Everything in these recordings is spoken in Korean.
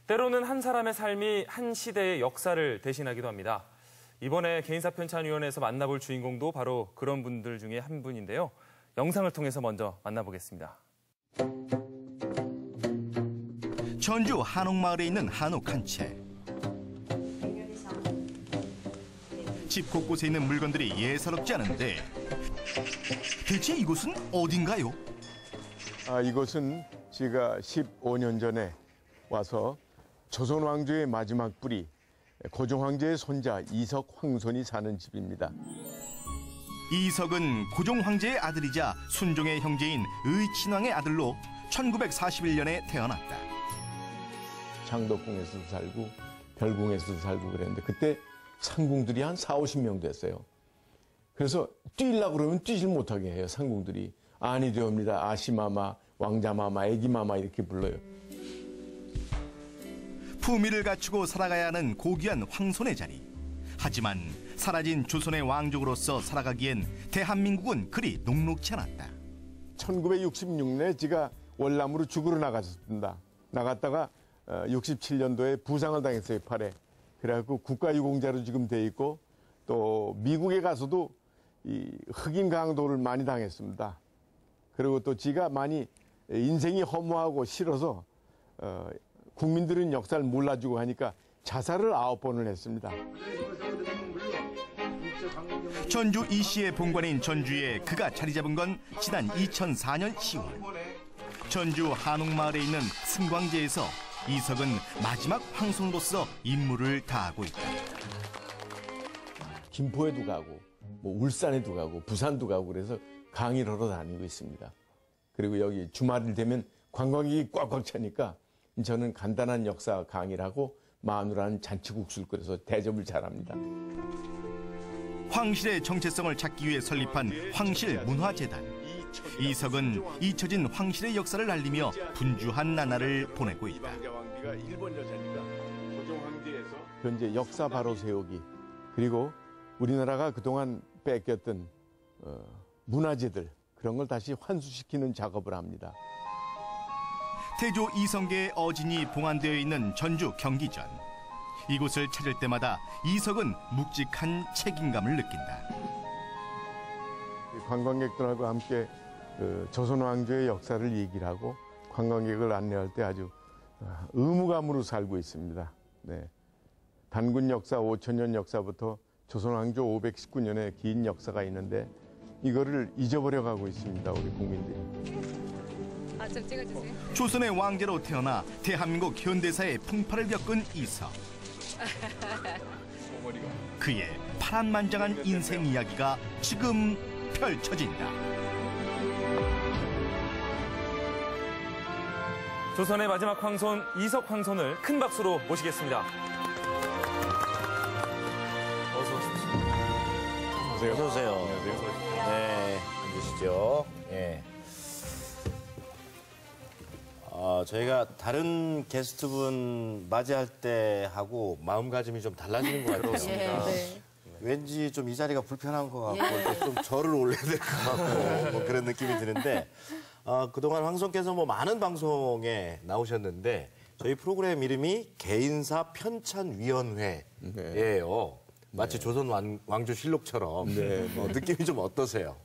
때로는 한 사람의 삶이 한 시대의 역사를 대신하기도 합니다. 이번에 개인사편찬위원회에서 만나볼 주인공도 바로 그런 분들 중에 한 분인데요. 영상을 통해서 먼저 만나보겠습니다. 전주 한옥마을에 있는 한옥 한 채. 집 곳곳에 있는 물건들이 예사롭지 않은데 대체 이곳은 어딘가요? 이곳은 제가 15년 전에 와서 조선 왕조의 마지막 뿌리 고종 황제의 손자 이석 황손이 사는 집입니다. 이석은 고종 황제의 아들이자 순종의 형제인 의친왕의 아들로 1941년에 태어났다. 창덕궁에서도 살고 별궁에서도 살고 그랬는데 그때 상궁들이 한 40~50명 됐어요. 그래서 뛰려고 그러면 뛰질 못하게 해요. 상궁들이. 아니 되옵니다. 아시마마, 왕자마마, 애기마마 이렇게 불러요. 품위를 갖추고 살아가야 하는 고귀한 황손의 자리. 하지만 사라진 조선의 왕족으로서 살아가기엔 대한민국은 그리 녹록지 않았다. 1966년에 제가 월남으로 죽으러 나갔습니다. 나갔다가 67년도에 부상을 당했어요, 팔에. 그래갖고 국가유공자로 지금 돼 있고 또 미국에 가서도 이 흑인 강도를 많이 당했습니다. 그리고 또 지가 많이 인생이 허무하고 싫어서 국민들은 역사를 몰라주고 하니까 자살을 9번을 했습니다. 전주 이씨의 본관인 전주에 그가 자리 잡은 건 지난 2004년 10월. 전주 한옥마을에 있는 승광제에서 이석은 마지막 황손으로서 임무를 다하고 있다. 김포에도 가고 뭐 울산에도 가고 부산도 가고 그래서 강의를 하러 다니고 있습니다. 그리고 여기 주말이 되면 관광객이 꽉꽉 차니까 저는 간단한 역사 강의를 하고 마누라는 잔치국수를 끓여서 대접을 잘합니다. 황실의 정체성을 찾기 위해 설립한 황실문화재단. 이석은 잊혀진 황실의 역사를 알리며 분주한 나날을 보내고 있다. 현재 역사 바로 세우기 그리고 우리나라가 그동안 뺏겼던 문화재들 그런 걸 다시 환수시키는 작업을 합니다. 태조 이성계의 어진이 봉안되어 있는 전주 경기전. 이곳을 찾을 때마다 이석은 묵직한 책임감을 느낀다. 관광객들하고 함께 조선 왕조의 역사를 얘기를 하고 관광객을 안내할 때 아주 의무감으로 살고 있습니다. 네. 단군 역사 5000년 역사부터 조선 왕조 519년의 긴 역사가 있는데 이거를 잊어버려 가고 있습니다. 우리 국민들이. 좀 찍어주세요. 조선의 왕제로 태어나 대한민국 현대사의 풍파를 겪은 이석. 그의 파란만장한 인생 이야기가 지금 펼쳐진다. 조선의 마지막 황손 이석 황손을 큰 박수로 모시겠습니다. 어서 오십시오. 어서 오세요. 안녕하세요. 네, 앉으시죠. 예. 저희가 다른 게스트분 맞이할 때 하고 마음가짐이 좀 달라지는 것 같아요. 네. 왠지 좀 이 자리가 불편한 것 같고 좀 절을 올려야 될 것 같고 뭐 그런 느낌이 드는데 그동안 황손께서 뭐 많은 방송에 나오셨는데 저희 프로그램 이름이 개인사 편찬위원회예요. 네. 마치 조선 왕조실록처럼 네. 느낌이 좀 어떠세요?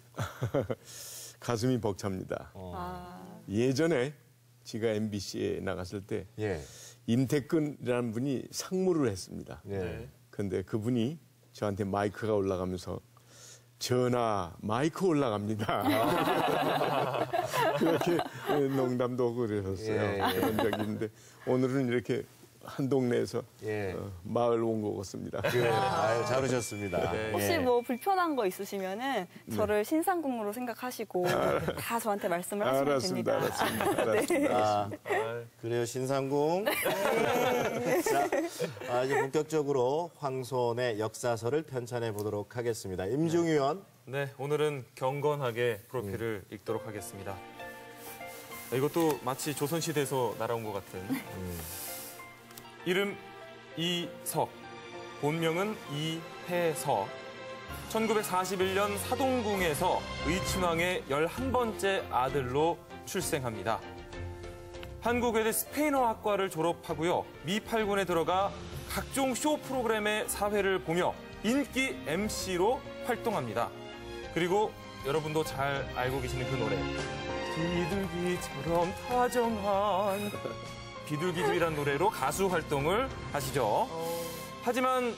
가슴이 벅찹니다. 예전에 제가 MBC에 나갔을 때 임태근이라는 분이 상무를 했습니다. 그런데 그분이 저한테 마이크가 올라가면서 전하 마이크 올라갑니다. 그렇게 농담도 하고 그러셨어요. 그런 적이 있는데 오늘은 이렇게 한 동네에서 마을 온 것 같습니다. 아유, 잘 오셨습니다. 혹시 뭐 불편한 거 있으시면은 저를 신상궁으로 생각하시고 다 저한테 말씀을 하시면 됩니다. 알았습니다. 그래요, 신상궁. 자, 이제 본격적으로 황손의 역사서를 편찬해 보도록 하겠습니다. 임중희 의원. 네, 오늘은 경건하게 프로필을 읽도록 하겠습니다. 이것도 마치 조선시대에서 날아온 것 같은. 이름 이석, 본명은 이해서. 1941년 사동궁에서 의친왕의 11번째 아들로 출생합니다. 한국외대 스페인어학과를 졸업하고요. 미 8군에 들어가 각종 쇼 프로그램의 사회를 보며 인기 MC로 활동합니다. 그리고 여러분도 잘 알고 계시는 그 노래. 비둘기처럼 다정한 비둘기집이란 노래로 가수 활동을 하시죠. 하지만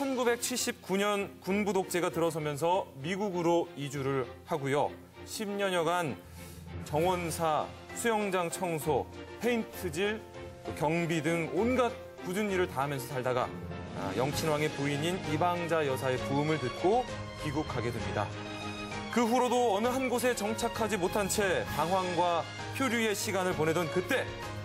1979년 군부 독재가 들어서면서 미국으로 이주를 하고요. 10년여간 정원사, 수영장 청소, 페인트질, 경비 등 온갖 굳은 일을 다 하면서 살다가 영친왕의 부인인 이방자 여사의 부음을 듣고 귀국하게 됩니다. 그 후로도 어느 한 곳에 정착하지 못한 채 방황과 표류의 시간을 보내던 그때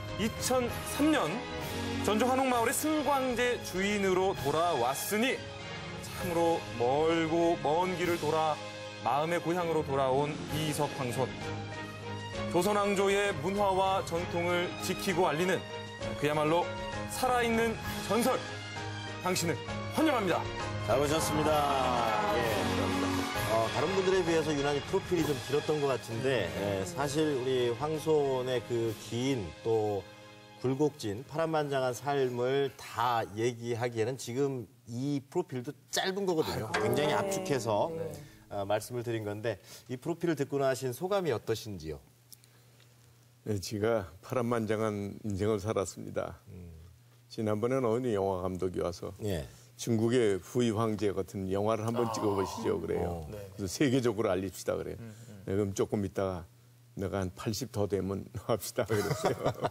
2003년 전주 한옥마을의 승광제 주인으로 돌아왔으니 참으로 멀고 먼 길을 돌아 마음의 고향으로 돌아온 이석 황손. 조선왕조의 문화와 전통을 지키고 알리는 그야말로 살아있는 전설. 당신을 환영합니다. 잘 오셨습니다. 예. 다른 분들에 비해서 유난히 프로필이 좀 길었던 것 같은데 사실 우리 황손의 그 긴 또 굴곡진 파란만장한 삶을 다 얘기하기에는 지금 이 프로필도 짧은 거거든요. 굉장히 압축해서 말씀을 드린 건데 이 프로필을 듣고 나신 소감이 어떠신지요? 네, 제가 파란만장한 인생을 살았습니다. 지난번에는 어느 영화 감독이 와서 예. 중국의 후이 황제 같은 영화를 한번 찍어보시죠 그래요. 그래서 세계적으로 알립시다 그래요. 네, 그럼 조금 있다가 내가 한 80 더 되면 합시다 그랬어요.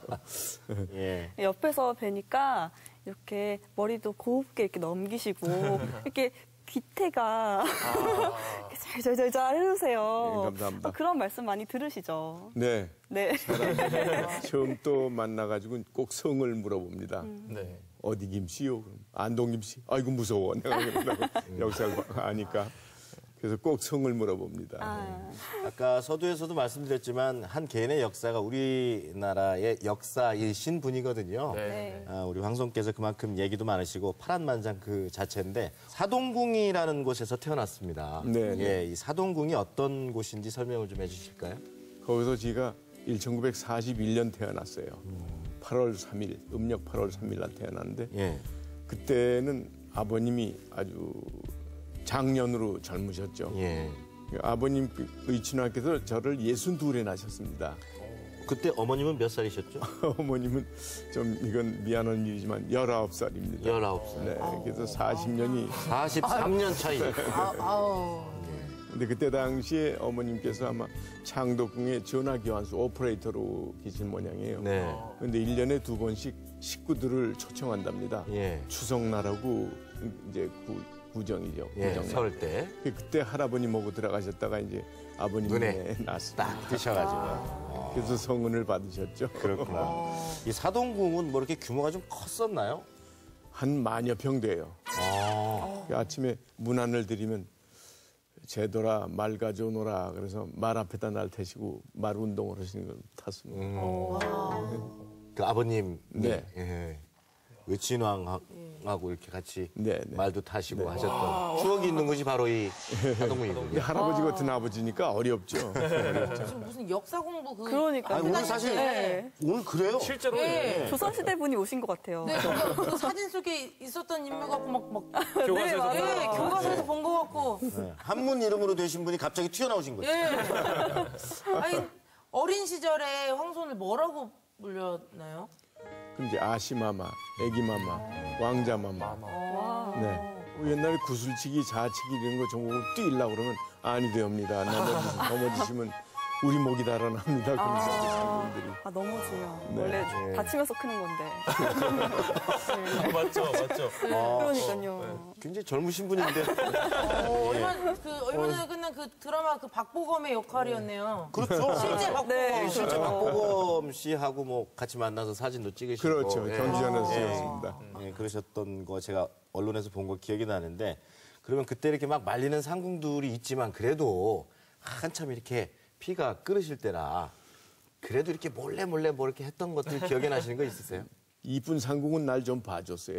예. 옆에서 뵈니까 이렇게 머리도 곱게 이렇게 넘기시고 이렇게 귀태가 이렇게 잘잘잘 해주세요. 네, 감사합니다. 그런 말씀 많이 들으시죠? 네. 네. 처음 또 만나가지고 꼭 성을 물어봅니다. 네. 어디 김씨요? 그럼 안동 김씨? 아이고 무서워. 내가 그러다고 역사를 아니까. 그래서 꼭 성을 물어봅니다. 아까 서두에서도 말씀드렸지만 한 개인의 역사가 우리나라의 역사이신 분이거든요. 네. 우리 황손께서 그만큼 얘기도 많으시고 파란만장 그 자체인데 사동궁이라는 곳에서 태어났습니다. 네, 예, 이 사동궁이 어떤 곳인지 설명을 좀 해주실까요? 거기서 제가 1941년 태어났어요. 8월 3일, 음력 8월 3일 날 태어났는데 예. 그때는 아버님이 아주 장년으로 젊으셨죠. 예. 아버님 의친왕께서 저를 62에 낳으셨습니다. 그때 어머님은 몇 살이셨죠? 어머님은 좀 이건 미안한 일이지만 19살입니다. 19살. 네, 그래서 40년이 43년 차이. 근데 그때 당시에 어머님께서 아마 창덕궁의 전화교환소 오퍼레이터로 계신 모양이에요. 네. 근데 1년에 2번씩 식구들을 초청한답니다. 예. 추석날하고 이제 구정이죠. 예, 구정날. 설 때. 그때 할아버님 모고 들어가셨다가 이제 아버님 눈에 눈에 났습니다. 딱 드셔가지고. 그래서 성은을 받으셨죠. 그렇구나. 이 사동궁은 뭐 이렇게 규모가 좀 컸었나요? 한 만여 평 돼요. 아. 아침에 문안을 드리면 제도라 말 가져오너라 그래서 말 앞에다 날 태시고 말 운동을 하시는 걸 탔습니다. 그 아버님. 네. 예. 외친왕하고 이렇게 같이 네, 네. 말도 타시고 하셨던 추억이 있는 곳이 바로 이 사동궁이군요. 할아버지 같은 아버지니까 어렵죠. 무슨 역사 공부 그러니까요. 아니, 오늘 사실 네. 오늘 그래요. 실제로 네. 조선시대 분이 오신 것 같아요. 네, 그 사진 속에 있었던 인물 같고 막 교과서에서 네, 교과서에서 본 것 같고. 네. 한문 이름으로 되신 분이 갑자기 튀어나오신 거죠. 예. 아니 어린 시절에 황손을 뭐라고 불렸나요? 그럼 이제 아시마마, 애기마마, 왕자마마. 네. 옛날에 구슬치기, 자치기 이런 거 전공을 뛰려고 그러면 아니 되옵니다. 넘어지시면 우리 목이 달아납니다. 그러면서 분들이. 넘어지면 네. 원래 다치면서 크는 건데. 맞죠, 맞죠. 그러니까요. 굉장히 젊으신 분인데. 얼마 전에 끝난 그 드라마 그 박보검의 역할이었네요. 그렇죠. 실제 박보검. 네. 실제 박보검 씨하고 뭐 같이 만나서 사진도 찍으시고. 그렇죠. 예. 경주전에서 찍었습니다. 예, 그러셨던 거 제가 언론에서 본 거 기억이 나는데 그러면 그때 이렇게 막 말리는 상궁들이 있지만 그래도 한참 이렇게 피가 끓으실 때라 그래도 이렇게 몰래 뭐 이렇게 했던 것들 기억에 나시는 거 있으세요? 이쁜 상궁은 날 좀 봐줬어요.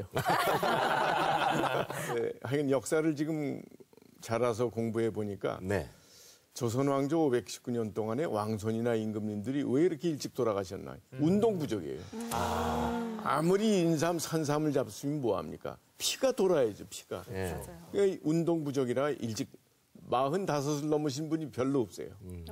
네, 하여간 역사를 지금 잘 알아서 공부해 보니까 네. 조선 왕조 519년 동안에 왕손이나 임금님들이 왜 이렇게 일찍 돌아가셨나? 운동 부족이에요. 아무리 인삼, 산삼을 잡수면 뭐합니까? 피가 돌아야죠, 피가. 예. 그러니까 운동 부족이라 일찍 45을 넘으신 분이 별로 없어요.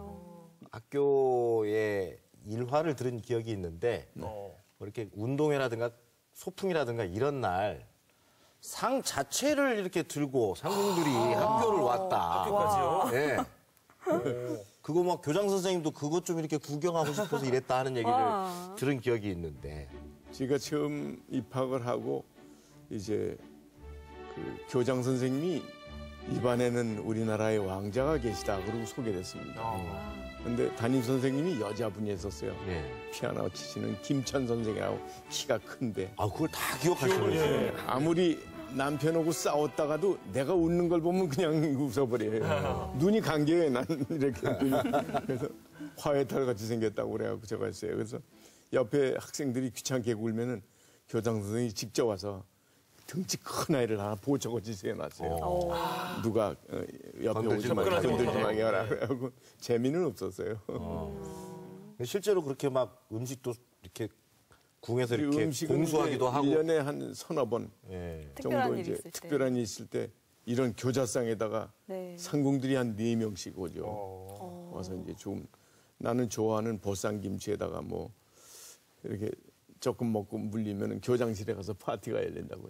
학교에 일화를 들은 기억이 있는데 뭐 이렇게 운동회라든가 소풍이라든가 이런 날 상 자체를 이렇게 들고 상궁들이 학교를 왔다. 학교까지요? 예. 그거 막 교장 선생님도 그것 좀 이렇게 구경하고 싶어서 이랬다 하는 얘기를 들은 기억이 있는데. 제가 처음 입학을 하고 이제 그 교장 선생님이 이 반에는 우리나라의 왕자가 계시다 그러고 소개됐습니다. 근데 담임 선생님이 여자분이었어요. 예. 피아노 치시는 김천 선생이라고 키가 큰데 아, 그걸 다 기억하시네요. 아무리 남편하고 싸웠다가도 내가 웃는 걸 보면 그냥 웃어버려요. 눈이 감겨요, 난 이렇게. 그래서 화해탈 같이 생겼다고 그래갖고 제가 했어요. 그래서 옆에 학생들이 귀찮게 굴면은 교장 선생님이 직접 와서 등치 큰 아이를 하나 보초같이 세워놨어요. 누가 옆에 건들지 오지 말고 말고. 건들지 말게 하라 그래갖고 재미는 없었어요. 실제로 그렇게 막 음식도 이렇게 궁에서 이렇게 음식은 공수하기도 하고. 1년에 한 서너 번 예. 특별한 정도 일이 이제 있을 때. 특별한 일이 있을 때 이런 교자상에다가 네. 상궁들이 한 4명씩 오죠. 와서 이제 좀 나는 좋아하는 보쌈김치에다가 뭐 이렇게 조금 먹고 물리면 교장실에 가서 파티가 열린다고요.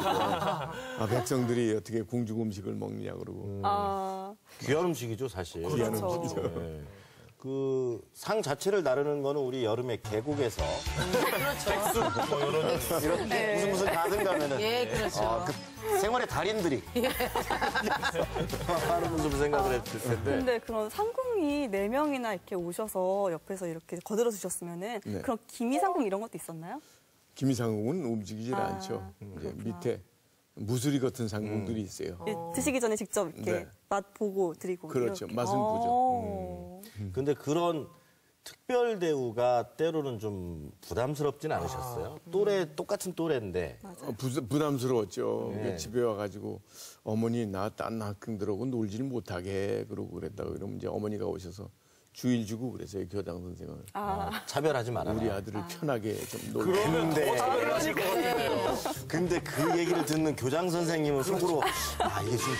백성들이 어떻게 궁중 음식을 먹느냐 그러고. 귀한 음식이죠, 사실. 귀한 그렇죠. 음식이죠. 예. 그 상 자체를 나르는 거는 우리 여름에 계곡에서 이런 무슨 가든 가면은 예, 그렇죠. 그 생활의 달인들이 하는 좀 생각을 했을 텐데. 근데 그런 상궁이 4명이나 이렇게 오셔서 옆에서 이렇게 거들어 주셨으면은 네. 그런 기미상궁 이런 것도 있었나요? 김이상궁은 움직이질 않죠. 이제 밑에 무수리 같은 상궁들이 있어요. 드시기 전에 직접 이렇게 네. 맛 보고 드리고 그렇죠. 이렇게. 맛은 보죠. 근데 그런 특별 대우가 때로는 좀 부담스럽진 않으셨어요? 똑같은 또래인데. 부담스러웠죠. 네. 그러니까 집에 와가지고 어머니 나 딴 학생들하고 놀지를 못하게 그러고 그랬다고 그러면 이제 어머니가 오셔서 주일 주고 그랬어요. 교장 선생은. 차별하지 말아라. 우리 아들을 편하게 좀 놀게. 근데 그 얘기를 듣는 교장 선생님은 속으로 이게 좀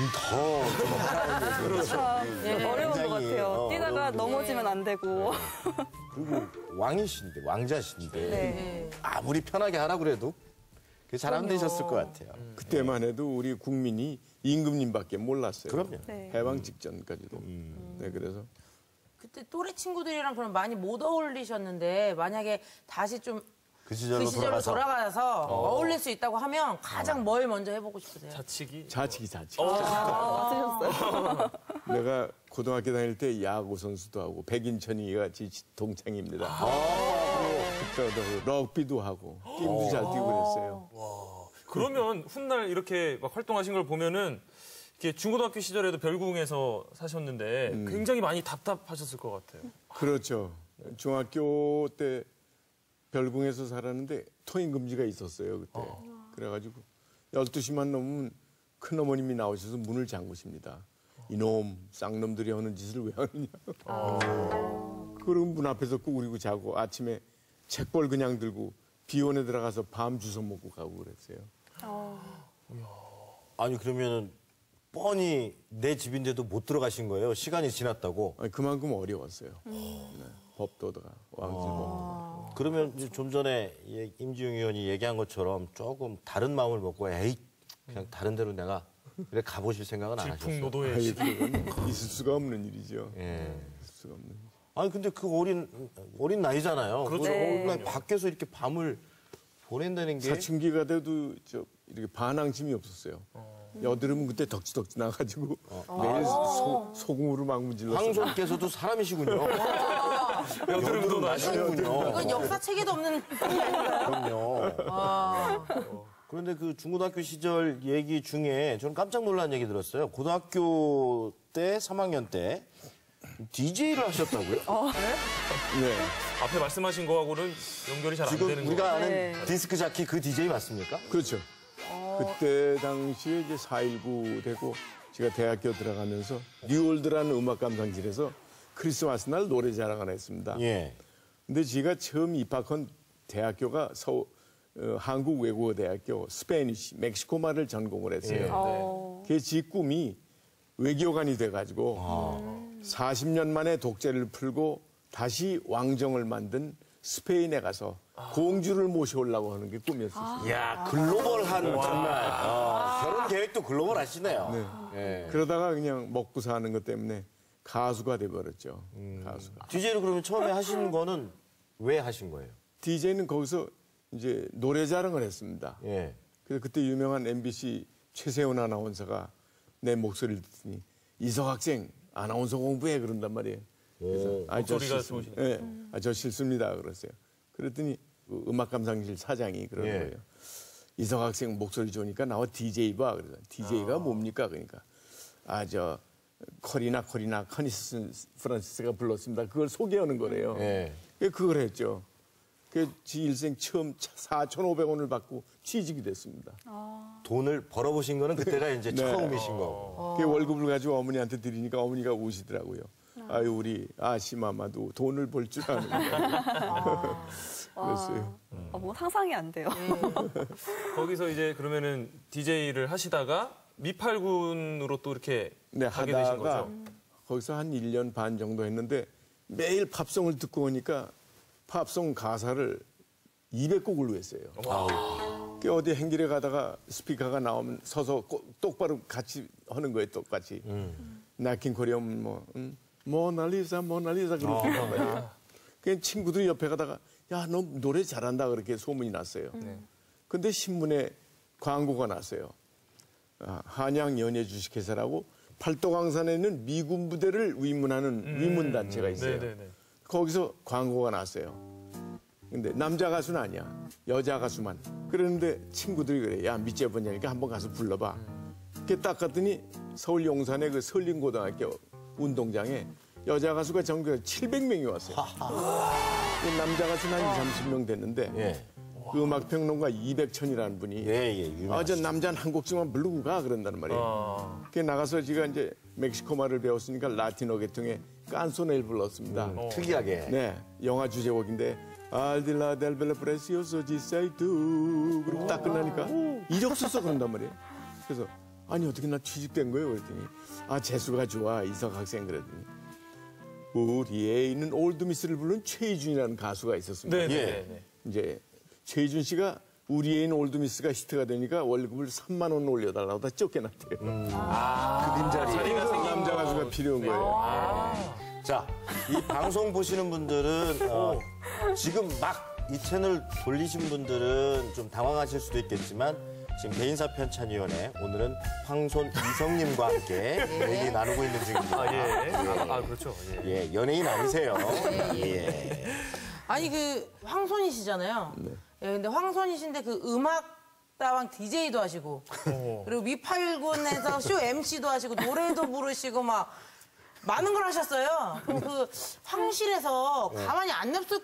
더 어려운 것 같아요. 뛰다가 어려운 넘어지면 안 되고. 그리고 왕이신데 왕자신데 네. 아무리 편하게 하라 그래도 그게 잘 안 되셨을 것 같아요. 그때만 해도 우리 국민이 임금님밖에 몰랐어요. 그럼요. 네. 해방 직전까지도. 네, 그래서 그때 또래 친구들이랑 그럼 많이 못 어울리셨는데 만약에 다시 좀 그 시절로 돌아가서 어울릴 수 있다고 하면 가장 뭘 먼저 해보고 싶으세요? 자치기. 자치기. 맞으셨어요. 내가 고등학교 다닐 때 야구 선수도 하고 백인천이가 제 동창입니다. 또 럭비도 하고 게임도 잘 뛰고 그랬어요. 그러면 훗날 이렇게 막 활동하신 걸 보면은 이렇게 중고등학교 시절에도 별궁에서 사셨는데 굉장히 많이 답답하셨을 것 같아요. 그렇죠. 중학교 때 별궁에서 살았는데 통행 금지가 있었어요, 그때. 그래가지고 12시만 넘으면 큰어머님이 나오셔서 문을 잠그십니다. 이놈, 쌍놈들이 하는 짓을 왜 하느냐. 그러고 문 앞에서 꾸그리고 자고 아침에 책벌 그냥 들고 비원에 들어가서 밤 주워 먹고 가고 그랬어요. 아니 그러면은 뻔히 내 집인데도 못 들어가신 거예요? 시간이 지났다고? 아니, 그만큼 어려웠어요. 네, 법도다가 왕실법. 그러면 이제 좀 전에 임지웅 의원이 얘기한 것처럼 조금 다른 마음을 먹고 에이 그냥 다른 데로 내가 그래 가보실 생각은 안 하셨어요? 질풍노도의 아이, 그건 있을 수가 없는 일이죠. 예. 있을 수가 없는 일. 아니 근데 그 어린 나이잖아요. 그렇죠. 그걸 어린 나이 밖에서 이렇게 밤을 보낸다는 게 사춘기가 돼도 이렇게 반항심이 없었어요. 여드름은 그때 덕지덕지 나가지고 매일 소금으로 막 문질렀어요. 황손께서도 사람이시군요. 여드름도 나시는군요. 이건 역사책에도 없는 그럼요. 그런데 그 중고등학교 시절 얘기 중에 저는 깜짝 놀란 얘기 들었어요. 고등학교 때 3학년 때 DJ를 하셨다고요? 네. 앞에 말씀하신 거하고는 연결이 잘 안 지금 되는 우리가 거. 아는 디스크 자키 그 DJ 맞습니까? 그렇죠. 그때 당시에 이제 4.19 되고 제가 대학교 들어가면서 뉴올드라는 음악 감상실에서 크리스마스 날 노래 자랑을 했습니다. 예. 근데 제가 처음 입학한 대학교가 한국외국어대학교 스페니쉬, 멕시코 말을 전공을 했어요. 그게 제 꿈이 외교관이 돼가지고 40년 만에 독재를 풀고 다시 왕정을 만든 스페인에 가서 공주를 모셔오려고 하는 게 꿈이었어요. 이야, 글로벌한 정말. 결혼 계획도 글로벌 하시네요. 예. 그러다가 그냥 먹고 사는 것 때문에 가수가 돼버렸죠. 가수가. DJ를 그러면 처음에 하신 거는 왜 하신 거예요? DJ는 거기서 이제 노래 자랑을 했습니다. 예. 그래서 그때 유명한 MBC 최세훈 아나운서가 내 목소리를 듣더니 이석 학생 아나운서 공부해 그런단 말이에요. 그래서 목소리가 좋으시네. 예, 저 실수입니다 그랬어요. 그랬더니 그 음악 감상실 사장이 그러는 예. 거예요. 이석 학생 목소리 좋으니까 나와 DJ 봐. 그래서 DJ가 뭡니까? 그러니까 저 커리나 커니스 프란시스가 불렀습니다. 그걸 소개하는 거래요. 예. 그걸 했죠. 제 일생 처음 4,500원을 받고 취직이 됐습니다. 돈을 벌어보신 거는 그때가 이제 처음이신 거고. 그 월급을 가지고 어머니한테 드리니까 어머니가 우시더라고요. 아유 우리 아시마마도 돈을 벌 줄 아는구나. 그랬어요. 뭐 상상이 안 돼요. 거기서 이제 그러면은 DJ를 하시다가 미팔군으로 또 이렇게 네, 가게 되신 하다가 거죠? 거기서 한 1년 반 정도 했는데 매일 팝송을 듣고 오니까 팝송 가사를 200곡을 했어요. 어디 행길에 가다가 스피커가 나오면 서서 똑바로 같이 하는 거예요, 똑같이. 나킨 코리엄 모나리자 그러고 말이야. 그 친구들이 옆에 가다가 야, 너 노래 잘한다 그렇게 소문이 났어요. 근데 신문에 광고가 났어요. 한양 연예 주식회사라고 팔도강산에 있는 미군 부대를 위문하는 위문 단체가 있어요. 거기서 광고가 났어요. 근데 남자 가수는 아니야. 여자 가수만. 그랬는데 친구들이 그래. 야, 밑에 번냐니까 한번 가서 불러봐. 그렇게 딱 갔더니 서울 용산의 그 설림고등학교 운동장에 여자 가수가 전국에 700명이 왔어요. 남자 가수는 한 20-30명 됐는데 예. 그 음악평론가 이백천이라는 분이 저 남자는 한 곡씩만 부르고 가 그런다는 말이에요. 그게 나가서 제가 이제 멕시코 말을 배웠으니까 라틴어 계통의 깐소네를 불렀습니다. 특이하게. 네, 영화 주제곡인데 알딜라 델벨레 프레시오소 지사이투 그리고 딱 끝나니까 이력서서 그런단 말이에요. 그래서 아니 어떻게 나 취직된 거예요? 그랬더니 재수가 좋아 이석 학생 그랬더니 우리 애인은 올드미스를 부른 최희준이라는 가수가 있었습니다. 네. 이제 최희준 씨가 우리 애인 올드미스가 히트가 되니까 월급을 3만 원 올려달라고 다 쫓겨났대요. 그 빈자리. 그래서 남자 가수가 필요한 거예요. 자, 이 방송 보시는 분들은 지금 막 이 채널 돌리신 분들은 좀 당황하실 수도 있겠지만 지금 개인사 편찬위원회 오늘은 황손 이성님과 함께 얘기 나누고 있는 중입니다. 그렇죠. 예, 연예인 아니세요. 예. 아니 그 황손이시잖아요. 예, 근데 황손이신데 그 음악다방 DJ도 하시고 그리고 미팔군에서 쇼 MC도 하시고 노래도 부르시고 막 많은 걸 하셨어요. 그럼 그 황실에서 가만히 안 냅둘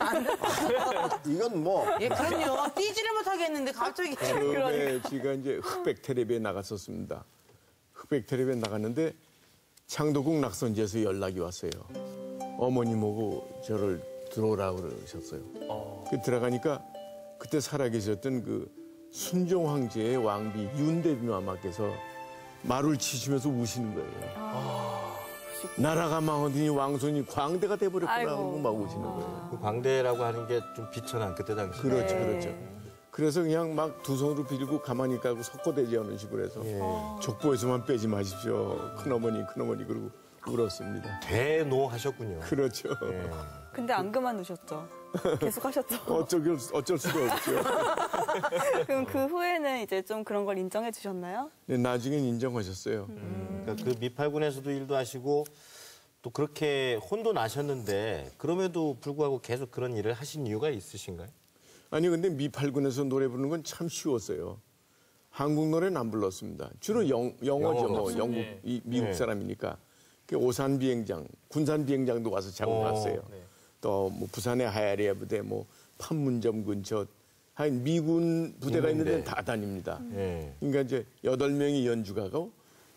이건 뭐 예, 그럼요. 뛰지를 못하겠는데 갑자기 처음에 제가 이제 흑백 텔레비에 나갔었습니다. 흑백 텔레비에 나갔는데 창도국 낙선지에서 연락이 왔어요. 어머님하고 저를 들어오라고 그러셨어요. 들어가니까 그때 살아계셨던 그 순종 황제의 왕비 윤대비 마마께서 말을 치시면서 우시는 거예요. 나라가 망하더니 왕손이 광대가 돼버렸구나 그러고 막 우시는 거예요. 그 광대라고 하는 게 좀 비천한 그때 당시. 그렇죠. 그래서 그냥 막 두 손으로 빌고 가만히 있다고 석고대지하는 식으로 해서 족보에서만 빼지 마십시오. 큰어머니 그러고 울었습니다. 대노하셨군요. 그렇죠. 근데 안 그만두셨죠? 계속 하셨죠? 어쩔 수가 없죠. 그럼 그 후에는 이제 좀 그런 걸 인정해 주셨나요? 네, 나중엔 인정하셨어요. 그러니까 그 미팔군에서도 일도 하시고 또 그렇게 혼도 나셨는데 그럼에도 불구하고 계속 그런 일을 하신 이유가 있으신가요? 아니 근데 미팔군에서 노래 부르는 건 참 쉬웠어요. 한국 노래는 안 불렀습니다. 주로 영어죠. 뭐 영국, 미국 사람이니까. 오산 비행장, 군산 비행장도 와서 작업했어요. 또 뭐 부산의 하야리아 부대, 뭐 판문점 근처, 미군 부대가 있는 데는 다 다닙니다. 그러니까 이제 8명이 연주가고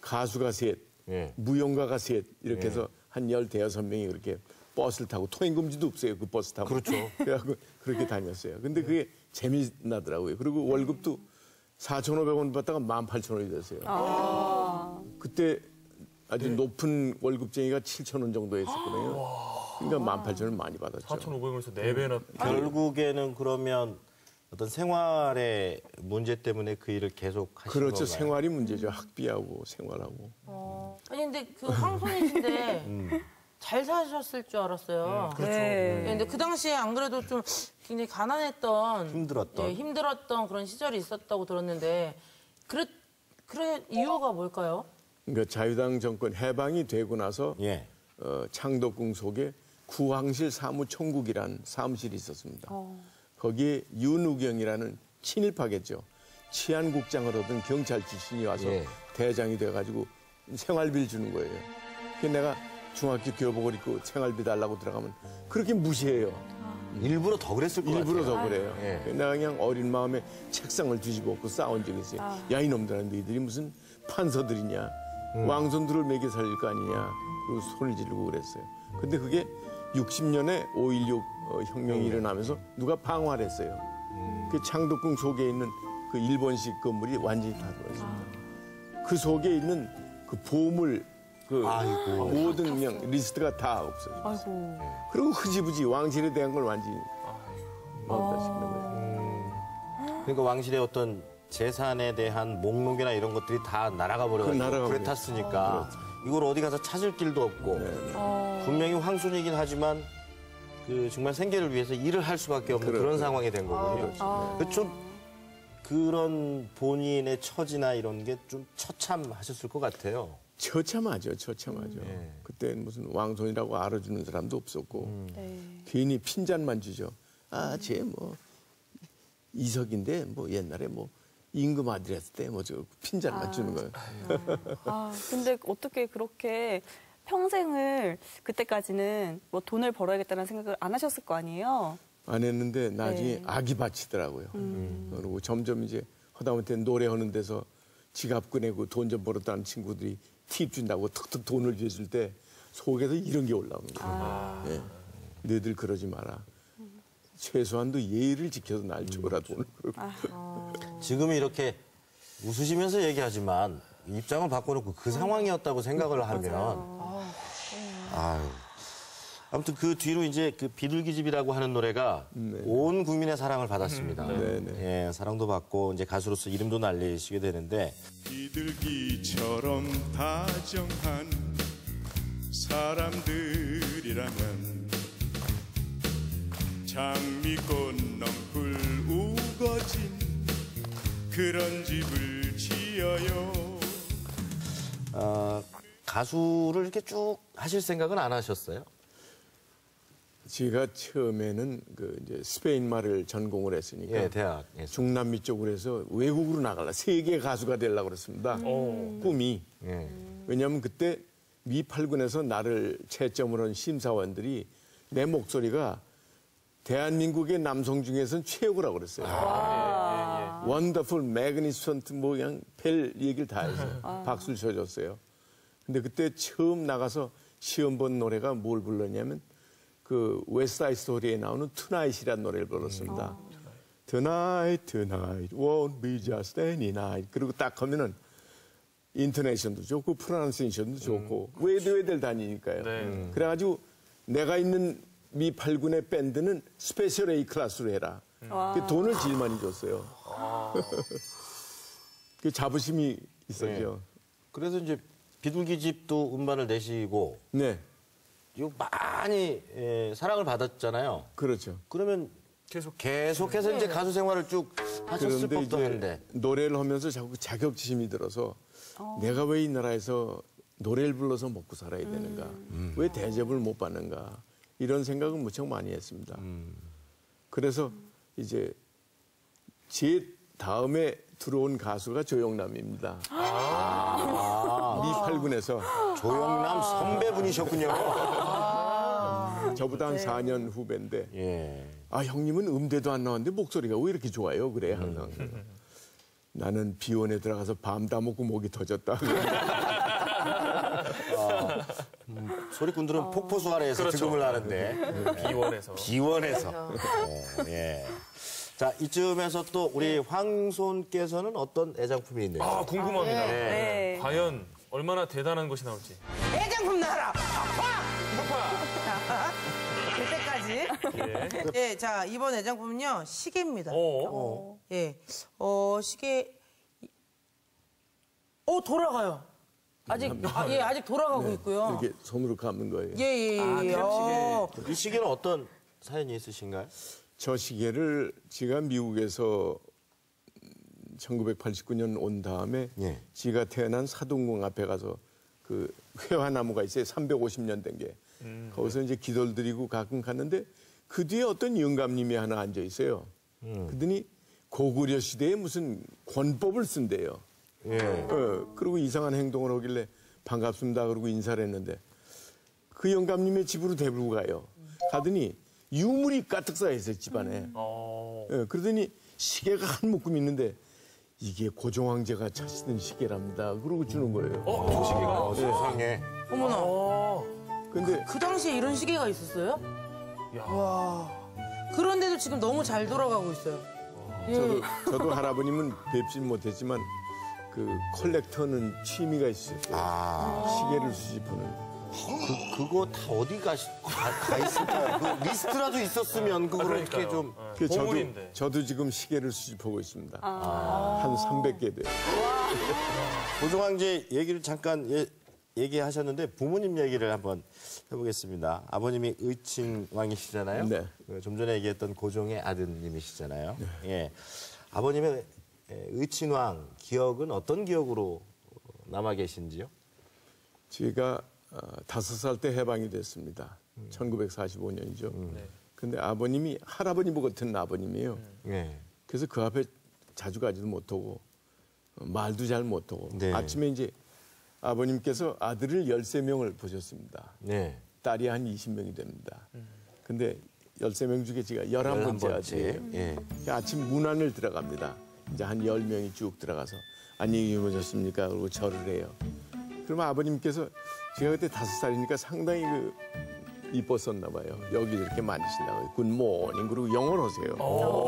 가수가 셋, 예. 무용가가 셋 이렇게 해서 한 15명이 그렇게 버스를 타고 통행금지도 없어요. 그 버스 타고. 그렇죠. 그래갖고 그렇게 다녔어요. 근데 그게 재미나더라고요. 그리고 월급도 4,500원 받다가 18,000원이 됐어요. 그때 아주 높은 월급쟁이가 7,000원 정도 했었거든요. 그러니까 18,000원 많이 받았죠. 4,500원에서 4배나. 결국에는 그러면 어떤 생활의 문제 때문에 그 일을 계속 하신 그렇죠. 건가요? 생활이 문제죠. 학비하고 생활하고. 아니 근데 그 황손이신데 잘 사셨을 줄 알았어요. 네. 예, 근데 그 당시에 안 그래도 좀 굉장히 가난했던 힘들었던. 예, 힘들었던 그런 시절이 있었다고 들었는데 그래 이유가 뭘까요? 그러니까 자유당 정권 해방이 되고 나서 예. 창덕궁 속에 구황실 사무총국이라는 사무실이 있었습니다. 거기에 윤우경이라는 친일파겠죠. 치안국장을 얻은 경찰 출신이 와서 예. 대장이 돼가지고 생활비를 주는 거예요. 그래서 내가 중학교 교복을 입고 생활비 달라고 들어가면 그렇게 무시해요. 일부러 더 그랬을 것 일부러 같아요. 더 그래요. 예. 내가 그냥 어린 마음에 책상을 뒤집어 엎고 싸운 적이 있어요. 야 이놈들아 너희들이 무슨 판서들이냐. 왕손들을 먹여 살릴 거 아니냐. 그리고 손을 지르고 그랬어요. 근데 그게 60년에 5.16 혁명이 일어나면서 누가 방화를 했어요. 그 창덕궁 속에 있는 그 일본식 건물이 완전히 다 들어있습니다. 그 속에 있는 그 보물 그 아이고. 모든 그냥 리스트가 다 없어졌어요. 아이고. 그리고 흐지부지 왕실에 대한 걸 완전히 망가시키는 거예요. 그러니까 왕실의 어떤 재산에 대한 목록이나 이런 것들이 다 날아가 버려가지고 날아가 불에 버렸죠. 탔으니까 이걸 어디 가서 찾을 길도 없고 분명히 황순이긴 하지만 그 정말 생계를 위해서 일을 할 수밖에 없는 그런 그렇죠. 상황이 된 거군요. 좀 그런 본인의 처지나 이런 게 좀 처참하셨을 것 같아요. 처참하죠, 처참하죠. 예. 그때 무슨 왕손이라고 알아주는 사람도 없었고 네. 괜히 핀잔만 주죠. 아, 쟤 뭐 이석인데 뭐 옛날에 뭐 임금 아들이었을 때 뭐 저 핀잔만 주는 거예요. 아, 근데 어떻게 그렇게 평생을 그때까지는 뭐 돈을 벌어야겠다는 생각을 안 하셨을 거 아니에요? 안 했는데 나중에 네. 악이 바치더라고요. 그리고 점점 이제 하다못해 노래하는 데서 지갑 꺼내고 돈 좀 벌었다는 친구들이 팁 준다고 툭툭 돈을 줘줄 때 속에서 이런 게 올라오는 거예요. 예. 너희들 그러지 마라. 최소한도 예의를 지켜서 날 줘라 돈을. 지금은 이렇게 웃으시면서 얘기하지만 입장을 바꿔놓고 그 상황이었다고 생각을 하면 아유. 아무튼 그 뒤로 이제 그 비둘기집이라고 하는 노래가 온 국민의 사랑을 받았습니다. 예, 사랑도 받고 이제 가수로서 이름도 날리시게 되는데 비둘기처럼 다정한 사람들이라면 장미꽃 넝쿨 우거진 그런 집을 지어요. 가수를 이렇게 쭉 하실 생각은 안 하셨어요? 제가 처음에는 그 이제 스페인 말을 전공을 했으니까 예, 대학에서. 중남미 쪽으로 해서 외국으로 나가려 세계 가수가 되려고 그랬습니다. 꿈이. 예. 왜냐하면 그때 미 8군에서 나를 채점을 한 심사원들이 내 목소리가 대한민국의 남성 중에서는 최고라고 그랬어요. 원더풀, 매그니스턴트 뭐 그냥 별 얘기를 다 해서 박수를 쳐줬어요. 근데 그때 처음 나가서 시험 본 노래가 뭘 불렀냐면 그 웨스트사이드 스토리에 나오는 투나잇이라는 노래를 불렀습니다. Tonight, tonight, won't be just any night. 그리고 딱 하면은 인터네이션도 좋고 프로나운세이션도 좋고 외대외대를 다니니까요. 그래가지고 내가 있는 미 8군의 밴드는 스페셜 A 클래스로 해라. 그 돈을 제일 많이 줬어요. 그 자부심이 있었죠. 그래서 이제 비둘기집도 음반을 내시고 네, 이거 많이 사랑을 받았잖아요. 그렇죠. 그러면 계속해서 이제 가수 생활을 쭉 하셨을 그런데 법도 이제 한데. 노래를 하면서 자꾸 자격지심이 들어서 내가 왜 이 나라에서 노래를 불러서 먹고 살아야 되는가? 왜 대접을 못 받는가? 이런 생각을 무척 많이 했습니다. 그래서 이제 제 다음에 들어온 가수가 조영남입니다. 미 8군에서 조영남 선배분이셨군요. 저보다 한 4년 후배인데 예. 아 형님은 음대도 안 나왔는데 목소리가 왜 이렇게 좋아요? 그래 항상. 나는 비원에 들어가서 밤 다 먹고 목이 터졌다. 소리꾼들은 폭포수 아래에서 그렇죠. 득음을 하는데 비원에서. 비원에서. 예. 자, 이쯤에서 또 우리 황손께서는 어떤 애장품이 있는지. 아, 궁금합니다. 네. 과연 얼마나 대단한 것이 나올지. 애장품 나라. 그때까지. 예, 자 이번 애장품은요 시계입니다. 예, 시계. 돌아가요. 아직 아직 돌아가고 있고요. 이렇게 손으로 감는 거예요. 예. 이 시계는 어떤 사연이 있으신가요? 저 시계를 제가 미국에서 1989년 온 다음에 예. 지가 태어난 사동궁 앞에 가서 그 회화나무가 있어요. 350년 된 게. 거기서 이제 기도를 드리고 가끔 갔는데 그 뒤에 어떤 영감님이 하나 앉아 있어요. 그러더니 고구려 시대에 무슨 권법을 쓴대요. 예. 그리고 이상한 행동을 하길래 반갑습니다. 그러고 인사를 했는데 그 영감님의 집으로 데리고 가요. 가더니 유물이 가득 쌓여 있어요, 집안에. 그러더니 시계가 한 묶음 있는데 이게 고종황제가 차시던 시계랍니다. 그러고 주는 거예요. 저 시계가? 세상에. 어머나. 근데 그 당시에 이런 시계가 있었어요? 와. 그런데도 지금 너무 잘 돌아가고 있어요. 저도 할아버님은 뵙지 못했지만 그 컬렉터는 취미가 있었어요. 시계를 수집하는. 그거 다 어디 가 있을까요? 그 리스트라도 있었으면 그걸 어떻게 좀. 그래서 보물인데. 저도 지금 시계를 수집하고 있습니다. 한 300개 돼요. 고종황제 얘기를 잠깐 얘기하셨는데 부모님 얘기를 한번 해보겠습니다. 아버님이 의친왕이시잖아요. 네. 좀 전에 얘기했던 고종의 아드님이시잖아요. 예. 아버님의 의친왕 기억은 어떤 기억으로 남아 계신지요? 제가 5살 때 해방이 됐습니다. 1945년이죠. 근데 아버님이 할아버님 같은 아버님이에요. 예. 그래서 그 앞에 자주 가지도 못하고 말도 잘 못하고 네. 아침에 이제 아버님께서 아들을 13명을 보셨습니다. 네. 딸이 한 20명이 됩니다. 근데 13명 중에 제가 11번째 아들이에요. 예. 아침 문안을 들어갑니다. 이제 한 10명이 쭉 들어가서 안녕히 주무셨습니까? 그러고 절을 해요. 그러면 아버님께서 제가 그때 5살이니까 상당히 이뻤었나 봐요. 여기 이렇게 만지신다고 굿모닝 그리고 영어를 하세요.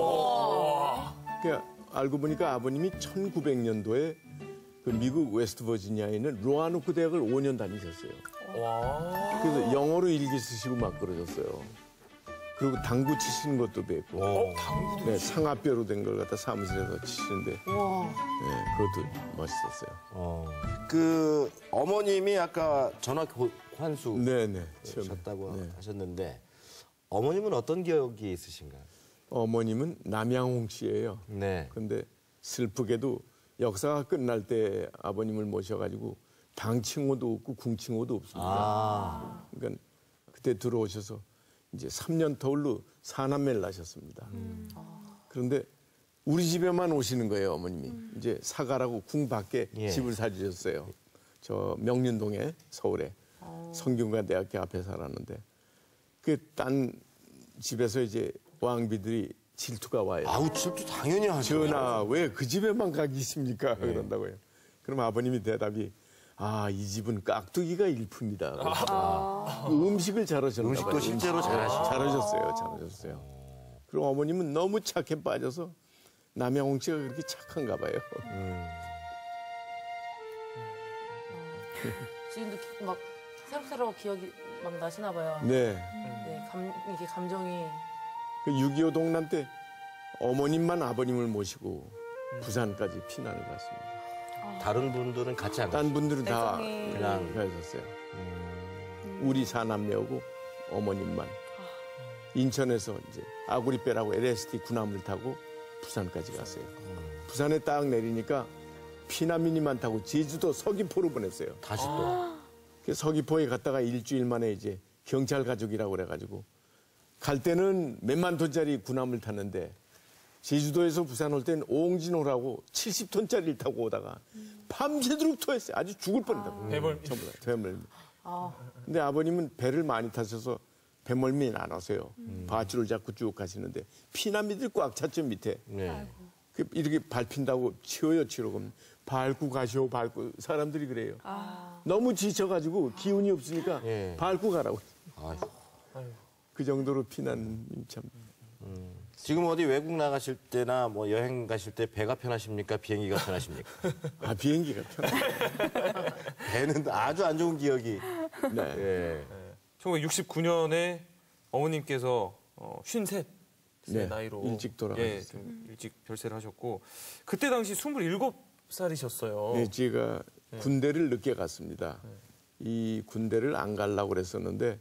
그러니까 알고 보니까 아버님이 1900년도에 그 미국 웨스트버지니아에 있는 로아노크 대학을 5년 다니셨어요. 그래서 영어로 일기 쓰시고 막 그러셨어요. 그리고 당구 치시는 것도 뵙고. 네, 상아뼈로 된 걸 갖다 사무실에서 치시는데. 네, 그것도 멋있었어요. 그 어머님이 아까 전화 환수 네네. 처음에. 셨다고 네. 하셨는데 어머님은 어떤 기억이 있으신가요? 어머님은 남양홍 씨예요. 네. 근데 슬프게도 역사가 끝날 때 아버님을 모셔가지고 당칭호도 없고 궁칭호도 없습니다. 그러니까 그때 들어오셔서 이제 3년 터울로 사남매를 낳으셨습니다. 그런데 우리 집에만 오시는 거예요, 어머님이. 이제 사가라고 궁 밖에 예. 집을 사주셨어요. 저 명륜동에 서울에 성균관대학교 앞에 살았는데 그 딴 집에서 이제 왕비들이 질투가 와요. 아우 질투 당연히 하죠. 전하 왜 그 집에만 가기 있습니까? 그런다고요. 그럼 아버님이 대답이 이 집은 깍두기가 일품이다. 음식을 잘하셨나 봐요. 음식도 실제로 잘하셨어요. 그럼 어머님은 너무 착해 빠져서 남양홍 씨가 그렇게 착한가 봐요. 지금도 막 새록새록 기억이 막 나시나 봐요. 네. 네, 이게 감정이. 그 6.25 동란 때 어머님만 아버님을 모시고 부산까지 피난을 갔습니다. 다른 분들은 같이 안 가요. 딴 분들은 다 애정이. 그냥 가셨어요. 우리 사남매하고 어머님만. 인천에서 이제 아구리배라고 LSD 군함을 타고 부산까지 갔어요. 부산에 딱 내리니까 피난민이 많다고 제주도 서귀포로 보냈어요. 다시 또. 그 서귀포에 갔다가 일주일 만에 이제 경찰 가족이라고 그래가지고 갈 때는 몇만 톤짜리 군함을 탔는데 제주도에서 부산 올 땐 오홍진호라고 70톤짜리를 타고 오다가 밤새도록 토했어요. 아주 죽을 뻔했다고. 배멀미. 전부 다 배멀미. 근데 아버님은 배를 많이 타셔서 배멀미는 안 하세요. 밧줄을 잡고 쭉 가시는데 피난민들이 꽉 찼죠 밑에. 네. 이렇게 밟힌다고 치워요, 그럼 밟고 가시오, 밟고. 사람들이 그래요. 너무 지쳐가지고 기운이 없으니까 예. 밟고 가라고. 아유. 그 정도로 피난 참. 지금 어디 외국 나가실 때나 뭐 여행 가실 때 배가 편하십니까? 비행기가 편하십니까? 아, 비행기가 편해. 배는 아주 안 좋은 기억이. 네. 예. 1969년에 어머님께서 53세 네, 나이로 일찍 돌아가셨어요. 예, 좀 일찍 별세를 하셨고 그때 당시 27살이셨어요. 네, 제가 군대를 늦게 갔습니다. 이 군대를 안 가려고 그랬었는데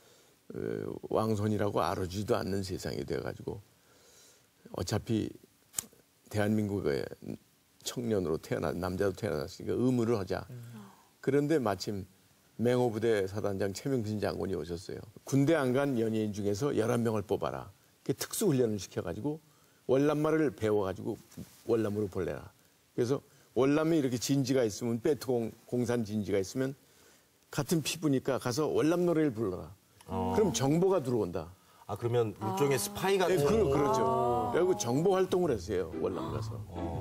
왕손이라고 알아주지도 않는 세상이 돼가지고 어차피 대한민국의 청년으로 남자도 태어났으니까 의무를 하자. 그런데 마침 맹호부대 사단장 최명신 장군이 오셨어요. 군대 안 간 연예인 중에서 11명을 뽑아라. 특수훈련을 시켜가지고 월남말을 배워가지고 월남으로 보내라. 그래서 월남에 이렇게 진지가 있으면 공산 진지가 있으면 같은 피부니까 가서 월남 노래를 불러라. 그럼 정보가 들어온다. 아, 그러면 일종의 스파이 같은. 네, 그렇죠. 그리고 정보 활동을 했어요. 월남 가서.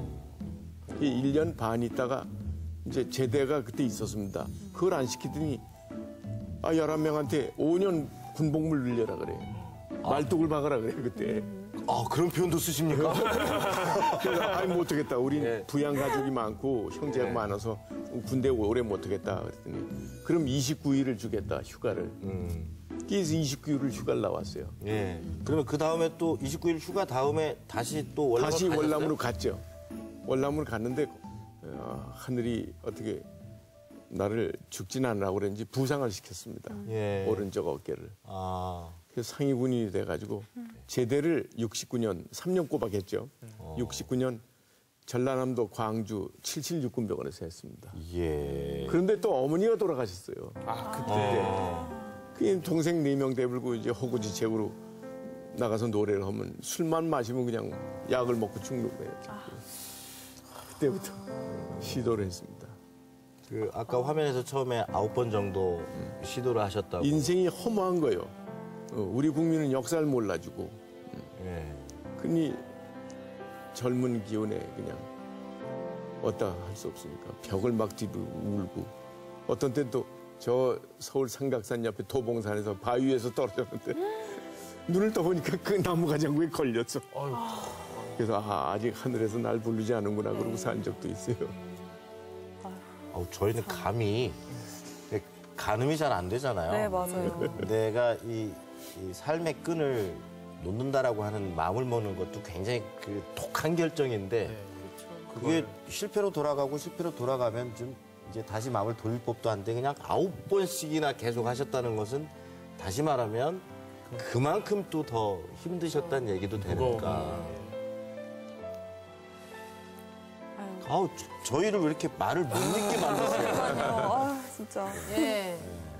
1년 반 있다가 이제 제대가 그때 있었습니다. 그걸 안 시키더니 11명한테 5년 군복무 늘려라 그래. 말뚝을 박아라 그래 그때. 아, 그런 표현도 쓰십니까? 그래서 아니 못하겠다. 우린 부양 가족이 많고 형제가 많아서 군대 오래 못하겠다 그랬더니 그럼 29일을 주겠다 휴가를. 그래서 29일을 휴가를 나왔어요. 예. 그러면 그 다음에 또 29일 휴가 다음에 다시 또 월남으로 다시 가셨어요? 월남으로 갔죠. 월남으로 갔는데 하늘이 어떻게 나를 죽진 않으라고 그랬는지 부상을 시켰습니다. 예. 오른쪽 어깨를. 아. 그래서 상위군인이 돼가지고 제대를 69년 3년 꼬박했죠. 69년 전라남도 광주 776군병원에서 했습니다. 예. 그런데 또 어머니가 돌아가셨어요. 그때 그 동생 4명 대불고 이제 허구지 제구로 나가서 노래를 하면 술만 마시면 그냥 약을 먹고 죽는 거예요. 그때부터 시도를 했습니다. 그 아까 화면에서 처음에 9번 정도 시도를 하셨다고. 인생이 허무한 거예요. 우리 국민은 역사를 몰라주고. 예. 그니 젊은 기운에 그냥 어따 할 수 없으니까 벽을 막 뒤로 울고 어떤 때는 또 저 서울 삼각산 옆에 도봉산에서 바위 위에서 떨어졌는데 눈을 떠보니까 그 나무 가장구에 걸렸어. 그래서 아직 하늘에서 날 부르지 않는구나 그러고 산 적도 있어요. 저희는 감이 가늠이 잘 안 되잖아요. 네, 맞아요. 내가 이 삶의 끈을 놓는다라고 하는 마음을 먹는 것도 굉장히 그 독한 결정인데 그게 실패로 돌아가면 좀 이제 다시 마음을 돌릴 법도 한데 그냥 9번씩이나 계속 하셨다는 것은 다시 말하면 그만큼 또 더 힘드셨다는 얘기도 되니까. 아우, 저희를 왜 이렇게 말을 못 믿게 만드세요? 아, 진짜. 예.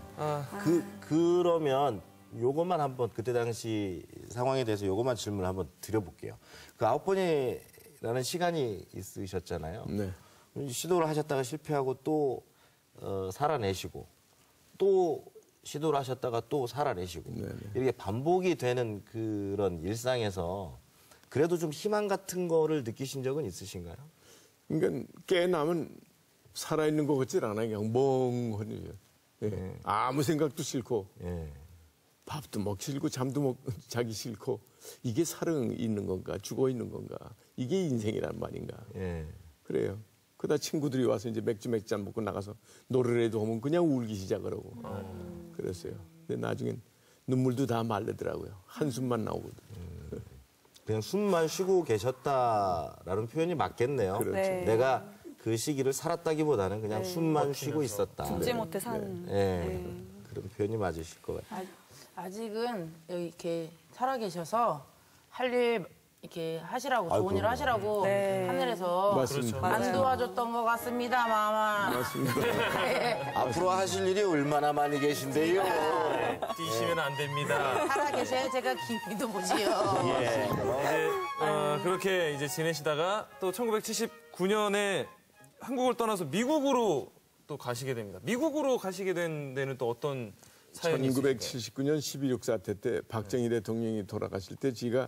그러면 요것만 한번 그때 당시 상황에 대해서 요것만 질문을 한번 드려볼게요. 그 9번이라는 시간이 있으셨잖아요. 네. 시도를 하셨다가 실패하고 또 살아내시고 또 시도를 하셨다가 또 살아내시고 이렇게 반복이 되는 그런 일상에서 그래도 좀 희망 같은 거를 느끼신 적은 있으신가요? 그러니까 깨나면 살아있는 것 같질 않아요. 그냥 멍하니. 예. 아무 생각도 싫고 예. 밥도 먹기 싫고 잠도 자기 싫고 이게 살아 있는 건가 죽어 있는 건가 이게 인생이란 말인가. 예. 그래요. 그러다 친구들이 와서 이제 맥주 잔 먹고 나가서 노래라도 하면 그냥 울기 시작을 하고 그랬어요. 근데 나중엔 눈물도 다 마르더라고요. 한숨만 나오거든. 그냥 숨만 쉬고 계셨다라는 표현이 맞겠네요. 그렇죠. 네. 내가 그 시기를 살았다기보다는 그냥 숨만 쉬고 있었다. 죽지 못해 산. 예. 그런 표현이 맞으실 것 같아요. 아직은 여기 이렇게 살아계셔서 할 일 이렇게 하시라고 좋은 일 하시라고 네. 하늘에서 맞습니다. 안 도와줬던 것 같습니다, 마마. 맞습니다. 앞으로 하실 일이 얼마나 많이 계신데요. 뛰시면 안 됩니다. 살아계셔야 제가 기미도 보지요. 예. 그렇게 이제 지내시다가 또 1979년에 한국을 떠나서 미국으로 또 가시게 됩니다. 미국으로 가시게 된 데는 또 어떤 사연이 있으실까요? 1979년 12.6 사태 때 박정희 대통령이 돌아가실 때 제가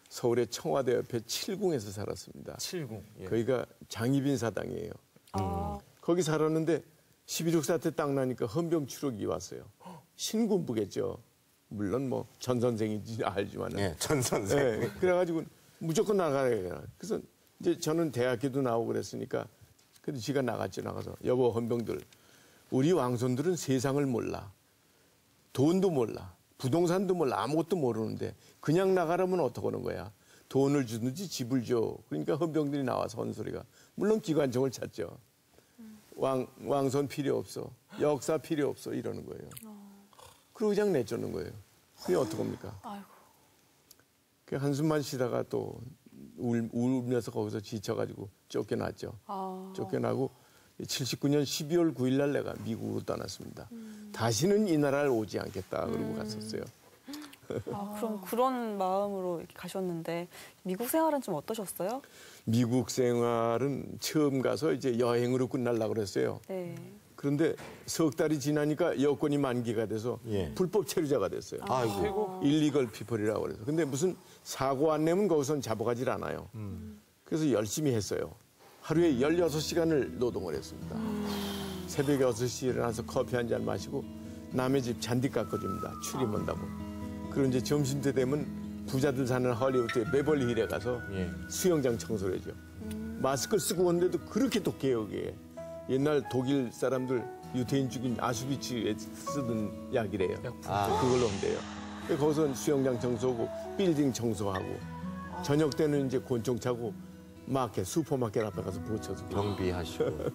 서울의 청와대 옆에 칠궁에서 살았습니다. 칠궁. 예. 거기가 장희빈 사당이에요. 거기 살았는데 12.6 사태 딱 나니까 헌병추록이 왔어요. 신군부겠죠. 물론 뭐 전 선생인지 알지만은. 예, 전 선생. 네, 그래가지고 무조건 나가야 돼요. 그래서 이제 저는 대학교도 나오고 그랬으니까 그래도 지가 나갔죠. 나가서 여보 헌병들 우리 왕손들은 세상을 몰라. 돈도 몰라. 부동산도 몰라. 아무것도 모르는데 그냥 나가라면 어떡하는 거야. 돈을 주든지 집을 줘. 그러니까 헌병들이 나와서 하는 소리가 물론 기관총을 찾죠. 왕손 필요 없어. 역사 필요 없어. 이러는 거예요. 그리고 그냥 내쫓는 거예요. 그게 어떡합니까? 아이고. 그 한숨만 쉬다가 또 울면서 거기서 지쳐가지고 쫓겨났죠. 쫓겨나고 79년 12월 9일 날 내가 미국으로 떠났습니다. 다시는 이 나라를 오지 않겠다 그러고 갔었어요. 그럼 그런 마음으로 이렇게 가셨는데 미국 생활은 좀 어떠셨어요? 미국 생활은 처음 가서 이제 여행으로 끝날라 그랬어요. 네. 그런데 석 달이 지나니까 여권이 만기가 돼서 예. 불법 체류자가 됐어요. 아이고. 일리걸 피플이라고 그래서. 근데 무슨 사고 안 내면 거기서는 잡아가질 않아요. 그래서 열심히 했어요. 하루에 16시간을 노동을 했습니다. 새벽에 6시에 일어나서 커피 한 잔 마시고 남의 집 잔디 깎아줍니다. 출입한다고. 그리고 이제 점심때 되면 부자들 사는 헐리우드의 베벌리 힐에 가서 예. 수영장 청소를 해줘. 마스크를 쓰고 오는데도 그렇게 독해요, 그게. 옛날 독일 사람들 유태인 죽인 아슈비츠에 쓰던 약이래요. 그걸로 온대요. 거기서 수영장 청소하고 빌딩 청소하고 저녁 때는 이제 곤충 차고 마켓, 슈퍼마켓 앞에 가서 부쳐서 경비하시고.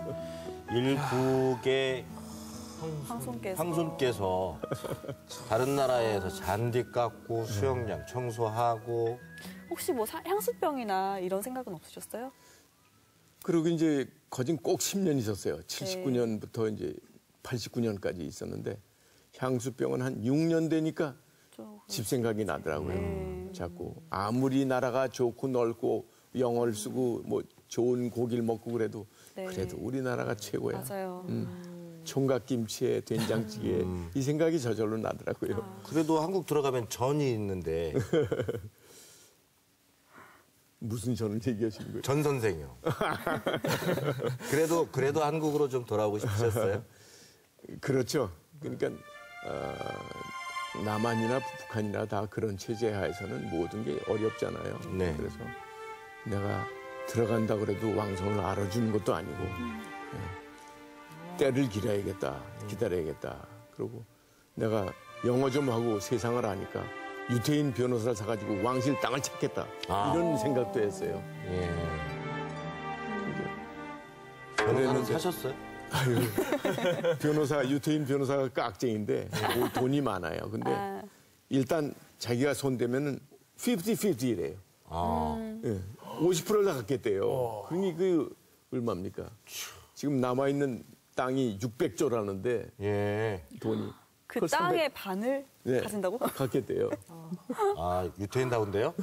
일국의 황손께서 다른 나라에서 잔디 깎고 수영장 청소하고. 혹시 뭐 향수병이나 이런 생각은 없으셨어요? 그리고 이제 거진 꼭 10년 있었어요. 79년부터 이제 89년까지 있었는데 향수병은 한 6년 되니까 집 생각이 나더라고요. 자꾸 아무리 나라가 좋고 넓고 영어를 쓰고 뭐 좋은 고기를 먹고 그래도 그래도 우리나라가 최고야. 맞아요. 총각김치에 된장찌개에 이 생각이 저절로 나더라고요. 그래도 한국 들어가면 전이 있는데. 무슨 전을 얘기하시는 거예요? 전 선생이요. 그래도 한국으로 좀 돌아오고 싶으셨어요? 그렇죠. 그러니까 남한이나 북한이나 다 그런 체제 하에서는 모든 게 어렵잖아요. 네. 그래서 내가 들어간다 그래도 왕성을 알아주는 것도 아니고 때를 기다려야겠다. 그리고 내가 영어 좀 하고 세상을 아니까 유태인 변호사를 사가지고 왕실 땅을 찾겠다. 이런 생각도 했어요. 예. 변호사는 그랬는데- 사셨어요? 유태인 변호사가 깍쟁인데 돈이 많아요. 근데 일단 자기가 손대면은 50-50래요. 50%를 다 갖겠대요. 그러니 그 얼마입니까? 지금 남아있는 땅이 600조라는데 예. 돈이. 그 그걸 땅의 반을 네. 가진다고? 갖겠대요. 아, 유태인다운데요?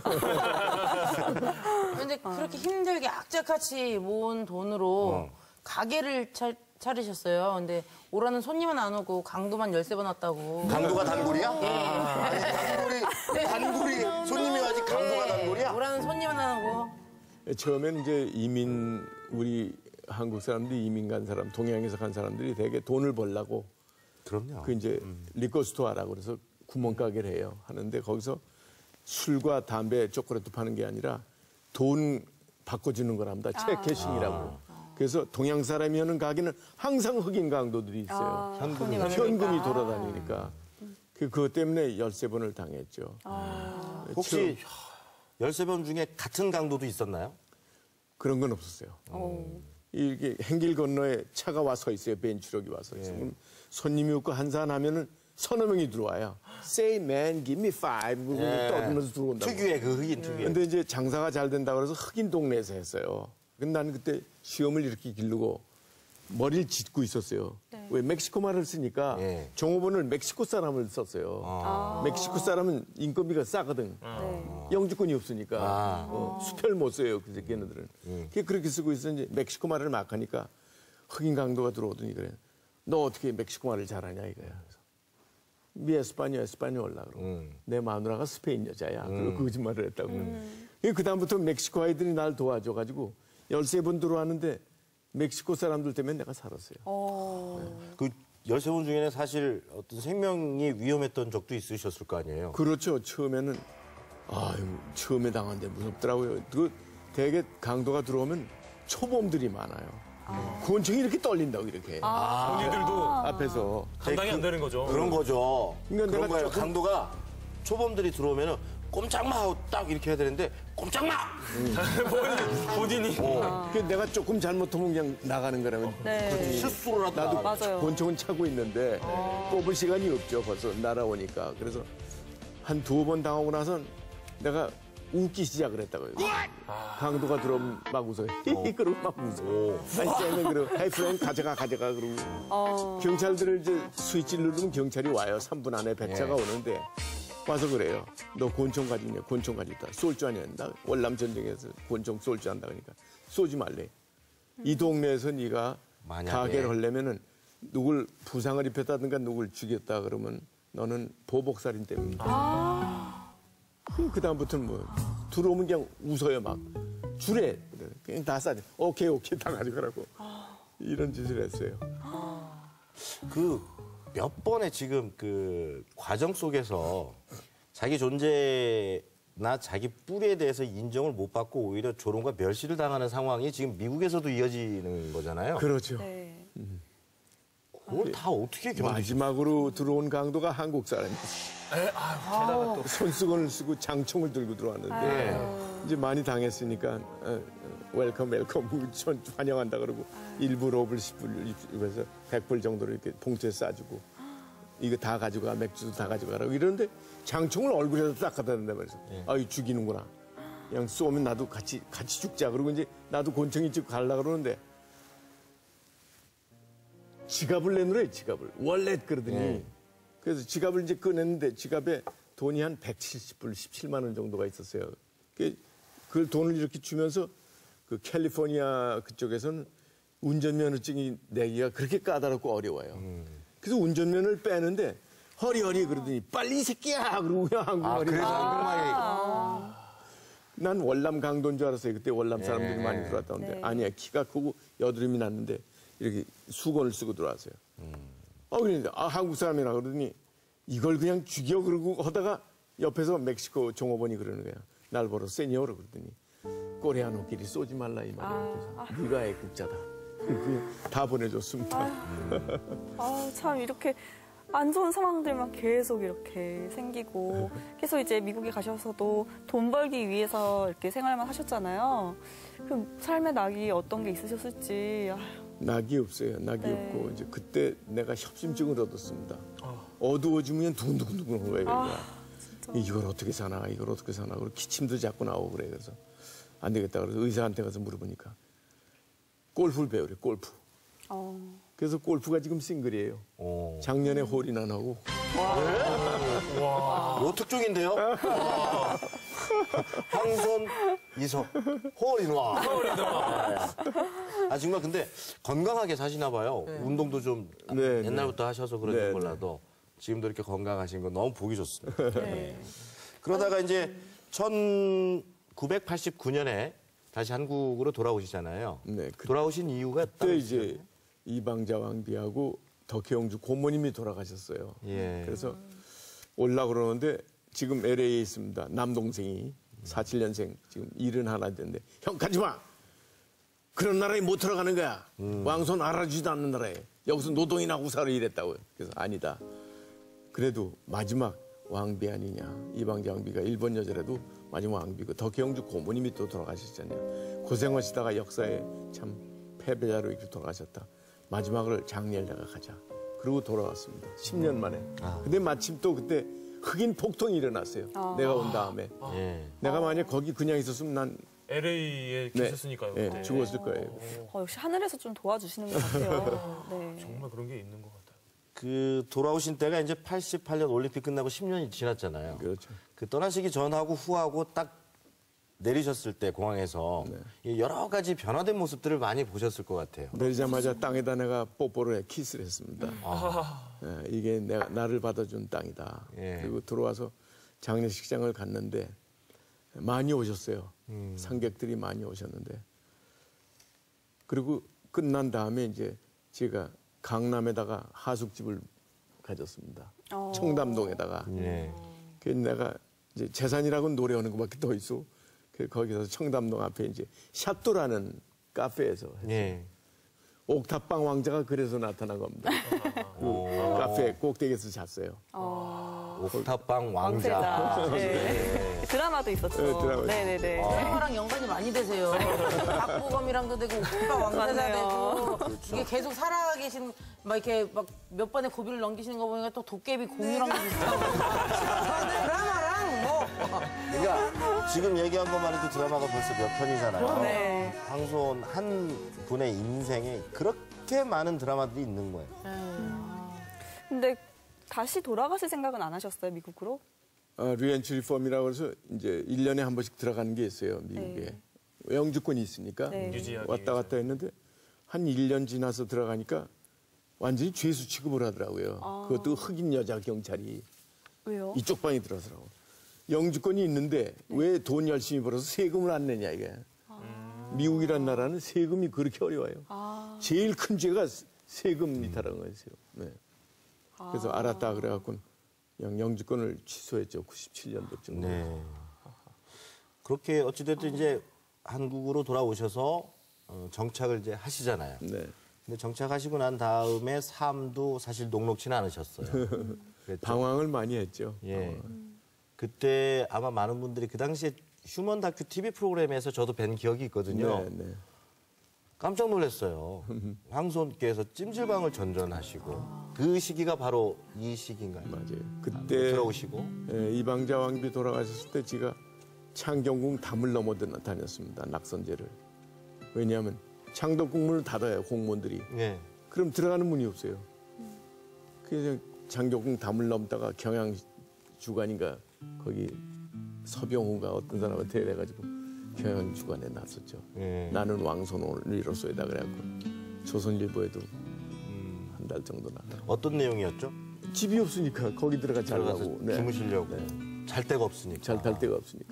근데 그렇게 힘들게 악착같이 모은 돈으로 가게를 차리셨어요. 근데 오라는 손님은 안 오고 강도만 13번 왔다고. 강도가 단골이야? 아니, 단골이 손님이 와지 강도가 단골이야? 오라는 손님은 안 오고. 처음에는 이제 우리 한국 사람들이 이민 간 사람, 동양에서 간 사람들이 되게 돈을 벌려고 그럼요. 그 이제 리코스토어라고 그래서 구멍가게를 해요. 하는데 거기서 술과 담배, 초콜릿도 파는 게 아니라 돈 바꿔주는 거랍니다. 캐싱이라고. 그래서 동양 사람이 하는 가게는 항상 흑인 강도들이 있어요. 현금이 돌아다니니까. 그것 때문에 13번을 당했죠. 혹시 13번 중에 같은 강도도 있었나요? 그런 건 없었어요. 이게 행길 건너에 차가 와 서 있어요. 벤츠럭이 와서. 그럼 손님이 없고 한잔 하면은 서너 명이 들어와요. Say man, give me five. 떠들면서 들어온다고. 특유의 그 흑인 특유의. 근데 이제 장사가 잘 된다 그래서 흑인 동네에서 했어요. 근데 나는 그때 시험을 이렇게 기르고 머리를 짚고 있었어요. 왜 멕시코 말을 쓰니까 종업원을 멕시코 사람을 썼어요. 멕시코 사람은 인건비가 싸거든. 영주권이 없으니까 수표를 못 써요. 그 걔네들은. 그렇게 쓰고 있었는데 멕시코 말을 막 하니까 흑인 강도가 들어오더니 그래. 너 어떻게 멕시코 말을 잘하냐 이거야. 그래서 미 에스파뇰라 그러고 내 마누라가 스페인 여자야. 그리고 거짓말을 했다고. 그 다음부터 멕시코 아이들이 날 도와줘가지고 13번 들어왔는데 멕시코 사람들 때문에 내가 살았어요. 그 13번 중에는 사실 어떤 생명이 위험했던 적도 있으셨을 거 아니에요? 그렇죠. 처음에는 처음에 당한데 무섭더라고요. 그 대개 강도가 들어오면 초범들이 많아요. 권총이 이렇게 떨린다고 이렇게. 언니들도 앞에서. 감당이 안 되는 거죠. 그런 거죠. 그러니까 그런 내가 거예요. 조금- 강도가 초범들이 들어오면은 꼼짝마 하고 딱 이렇게 해야 되는데 꼼짝마! 본인이. 그 내가 조금 잘못하면 그냥 나가는 거라면. 네. 실수로라도 나도 맞아요. 권총은 차고 있는데 뽑을 시간이 없죠. 벌써 날아오니까. 그래서 한 2번 당하고 나선 내가 웃기 시작을 했다고요. 강도가 들어오면 막 웃어요. 히히 그러고 막 웃어요. 아니 쟤는 그러고 하이 프렌 가져가 그러고. 경찰들을 이제 스위치 누르면 경찰이 와요. 3분 안에 백차가 오는데 와서 그래요. 너 권총 가지냐? 권총 가지다. 쏠 줄 아냐? 나 월남 전쟁에서 권총 쏠 줄 안다 그러니까 쏘지 말래. 이 동네에서 네가 만약에. 가게를 하려면은 누굴 부상을 입혔다든가 누굴 죽였다 그러면 너는 보복살인 때문이다. 그 다음부터는 뭐 들어오면 그냥 웃어요 막 주래 그냥 다 싸지. 오케이 다 가져가라고 이런 짓을 했어요. 그 몇 번의 지금 그 과정 속에서 자기 존재나 자기 뿌리에 대해서 인정을 못 받고 오히려 조롱과 멸시를 당하는 상황이 지금 미국에서도 이어지는 거잖아요. 그렇죠. 네. 그걸 다 어떻게 견디죠? 마지막으로 들어온 강도가 한국 사람이에요. 게다가 또 손수건을 쓰고 장총을 들고 들어왔는데 이제 많이 당했으니까 웰컴 환영한다 그러고 1불, 5불, 10불 입에서 100불 정도로 이렇게 봉투에 싸주고 이거 다 가져가 맥주도 다 가져가라고 이러는데 장총을 얼굴에다 딱 갖다 댄단 말이죠. 이 죽이는구나. 그냥 쏘면 나도 같이 죽자. 그러고 이제 나도 권총이 찍고 가려고 그러는데 지갑을 내놓으래 지갑을. 월렛 그러더니 그래서 지갑을 이제 꺼냈는데 지갑에 돈이 한 170불, 17만 원 정도가 있었어요. 그 돈을 이렇게 주면서 그 캘리포니아 그쪽에서는 운전면허증이 내기가 그렇게 까다롭고 어려워요. 그래서 운전면허를 빼는데 허리 그러더니 빨리 이 새끼야 그러고 그냥 한국말이. 그래서 한국말이. 난 월남 강도인 줄 알았어요. 그때 월남 사람들이 많이 들어왔다는데 네. 아니야 키가 크고 여드름이 났는데 이렇게 수건을 쓰고 들어왔어요. 그런데 한국 사람이라 그러더니 이걸 그냥 죽여 그러고 하다가 옆에서 멕시코 종업원이 그러는 거야. 날 보러 세니어로 그러더니 꼬레아노끼리 쏘지 말라 이 말이야. 그래서 네가 애국자다. 다 보내줬습니다. 참 이렇게 안 좋은 상황들만 계속 이렇게 생기고 계속 이제 미국에 가셔서도 돈 벌기 위해서 이렇게 생활만 하셨잖아요. 그 삶의 낙이 어떤 게 있으셨을지. 낙이 없어요. 낙이 네. 없고 이제 그때 내가 협심증을 얻었습니다. 어두워지면 두근두근두근 거예요. 이걸 어떻게 사나 그리고 기침도 자꾸 나오고 그래. 그래서 안 되겠다 그래서 의사한테 가서 물어보니까 골프를 배우래. 골프. 그래서 골프가 지금 싱글이에요. 작년에 홀인원 나고. 요 특종인데요? 황손, 이석, 홀인와. 정말 근데 건강하게 사시나 봐요. 운동도 좀 네, 옛날부터 하셔서 그런지 네, 몰라도 지금도 이렇게 건강하신 거 너무 보기 좋습니다. 그러다가 이제 1989년에 다시 한국으로 돌아오시잖아요. 네, 돌아오신 이유가 그때 따로 이제 있어요? 이방자 왕비하고 덕혜영주 고모님이 돌아가셨어요. 예. 그래서 올라고 그러는데 지금 LA에 있습니다. 남동생이 47년생 지금 71 됐는데 형 가지 마. 그런 나라에 못 들어가는 거야. 왕손 알아주지도 않는 나라에. 여기서 노동이나 하고 살아 이랬다고요. 그래서 아니다. 그래도 마지막 왕비 아니냐. 이방자 왕비가 일본 여자라도 마지막 왕비고 덕혜영주 고모님이 또 돌아가셨잖아요. 고생하시다가 역사에 참 패배자로 이렇게 돌아가셨다. 마지막을 장례에다가 가자. 그리고 돌아왔습니다. 10년 만에. 근데 마침 또 그때 흑인 폭동이 일어났어요. 내가 온 다음에. 예. 내가 만약 거기 그냥 있었으면 난 LA에 네, 계셨으니까요. 네, 그때. 죽었을 거예요. 역시 하늘에서 좀 도와주시는 것 같아요. 네. 정말 그런 게 있는 것 같아요. 그 돌아오신 때가 이제 88년 올림픽 끝나고 10년이 지났잖아요. 그렇죠. 그 떠나시기 전하고 후하고 딱 내리셨을 때 공항에서 이 여러 가지 변화된 모습들을 많이 보셨을 것 같아요. 내리자마자 땅에다 내가 뽀뽀를 해 키스를 했습니다. 예, 이게 나를 받아준 땅이다. 예. 그리고 들어와서 장례식장을 갔는데 많이 오셨어요. 상객들이 많이 오셨는데 그리고 끝난 다음에 이제 제가 강남에다가 하숙집을 가졌습니다. 청담동에다가. 예. 그래서 내가 이제 재산이라고는 노래하는 것밖에 더 있어. 그래서 거기서 청담동 앞에 이제 샤또라는 카페에서 했어요. 예. 옥탑방 왕자가 그래서 나타난 겁니다. 그 카페 꼭대기에서 잤어요. 옥탑방 왕자. 왕세자. 네. 드라마도 있었죠. 네, 드라마. 네네네. 드라마랑 연관이 많이 되세요. 박보검이랑도 되고 옥탑방 왕세자 맞네요. 되고 이게 계속 살아계신 막 이렇게 막 몇 번의 고비를 넘기시는 거 보니까 또 도깨비 공유랑도 비슷하고 드라마랑 뭐 그러니까 지금 얘기한 것만 해도 드라마가 벌써 몇 편이잖아요. 네. 황소원 한 분의 인생에 그렇게 많은 드라마들이 있는 거예요. 근데 다시 돌아가실 생각은 안 하셨어요, 미국으로? 리엔트 리폼이라고 해서 이제 1년에 한 번씩 들어가는 게 있어요, 미국에. 영주권이 있으니까 네. 왔다 갔다 했는데 한 1년 지나서 들어가니까 완전히 죄수 취급을 하더라고요. 그것도 흑인 여자 경찰이 왜요? 이쪽 방에 들어서라고. 영주권이 있는데 왜 돈 열심히 벌어서 세금을 안 내냐 이게. 미국이란 나라는 세금이 그렇게 어려워요. 제일 큰 죄가 세금 이탈하는 거였어요. 네. 그래서 알았다 그래갖고 영주권을 취소했죠. 97년도쯤. 네. 그렇게 어찌됐든 이제 한국으로 돌아오셔서 정착을 이제 하시잖아요. 네. 근데 정착하시고 난 다음에 삶도 사실 녹록지는 않으셨어요. 그랬죠? 방황을 많이 했죠. 예. 그때 아마 많은 분들이 그 당시에 휴먼 다큐 TV 프로그램에서 저도 뵌 기억이 있거든요. 네, 네. 깜짝 놀랐어요. 황소원께서 찜질방을 전전하시고 그 시기가 바로 이 시기인가요? 맞아요. 그때 들어오시고 이방자 왕비 돌아가셨을 때 제가 창경궁 담을 넘어 다녔습니다. 낙선제를. 왜냐하면 창덕궁 문을 닫아요. 공무원들이. 예. 그럼 들어가는 문이 없어요. 그래서 창경궁 담을 넘다가 경양 주간인가 거기 서병호가 어떤 사람한테 해가지고 경양 주간에 났었죠. 예. 나는 왕손원이로서이다 그래갖고 조선일보에도 한 달 정도 나가. 어떤 내용이었죠? 집이 없으니까 거기 들어가 들어가서 자려고. 주무시려고. 네. 잘 데가 없으니까. 잘 탈 데가 없으니까.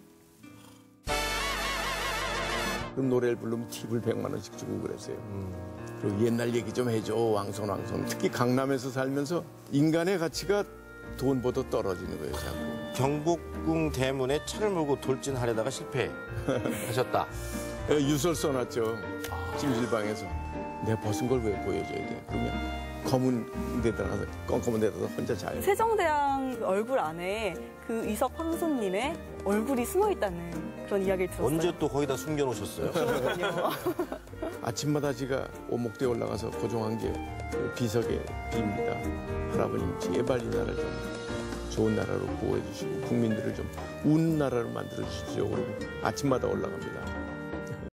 그럼 노래를 부르면 팁을 100만 원씩 주고 그랬어요. 그리고 옛날 얘기 좀 해줘, 왕손. 특히 강남에서 살면서 인간의 가치가 돈보다 떨어지는 거예요, 자꾸. 경복궁 대문에 차를 몰고 돌진하려다가 실패하셨다. 유설 써놨죠, 찜질방에서. 내가 벗은 걸 왜 보여줘야 돼? 그러면 검은 데다가, 껌껌한 데다가 혼자 자요. 세종대왕 얼굴 안에 그 이석 황소님의 얼굴이 숨어 있다는 그런 이야기를 들었어요. 언제 또 거기다 숨겨놓으셨어요? 아침마다 제가 오목대에 올라가서 고종한 게 비석에 빕니다. 할아버님 제발 이 나라를 좀 좋은 나라로 보호해 주시고 국민들을 좀 우는 나라로 만들어 주십시오. 그러고 아침마다 올라갑니다.